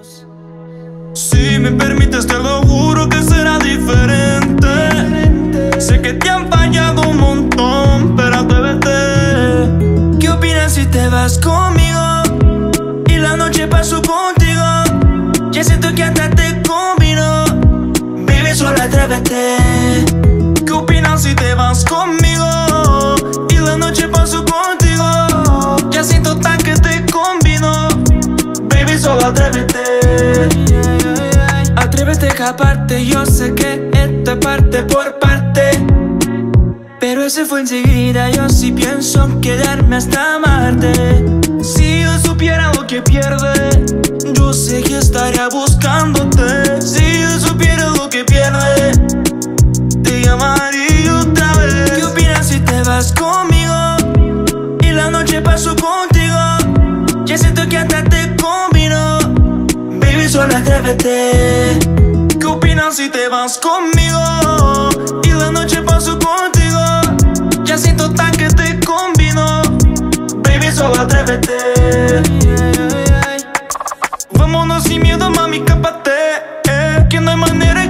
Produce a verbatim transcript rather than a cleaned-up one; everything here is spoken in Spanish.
Si me permites te lo juro que será diferente. Sé que te han fallado un montón, pero atrévete. ¿Qué opinas si te vas conmigo y la noche paso contigo? Ya siento que hasta te combino. Baby, solo atrévete. ¿Qué opinas si te vas conmigo y la noche paso contigo? Ya siento tan que te combino. Baby, solo atrévete. Atrévete a escaparte, yo sé que esto es parte por parte, pero ese fue enseguida, yo sí pienso quedarme hasta Marte. Si yo supiera lo que pierde, yo sé que estaría buscándote. Si yo supiera lo que pierde, te llamaría otra vez. ¿Qué opinas si te vas conmigo y la noche paso contigo? Ya siento que hasta te combino. Baby, solo atrévete. ¿Qué opinas si te vas conmigo y la noche paso contigo? Ya siento tan que te combino. Baby, solo atrévete. Vámonos sin miedo, mami, cápate, eh, que no hay manera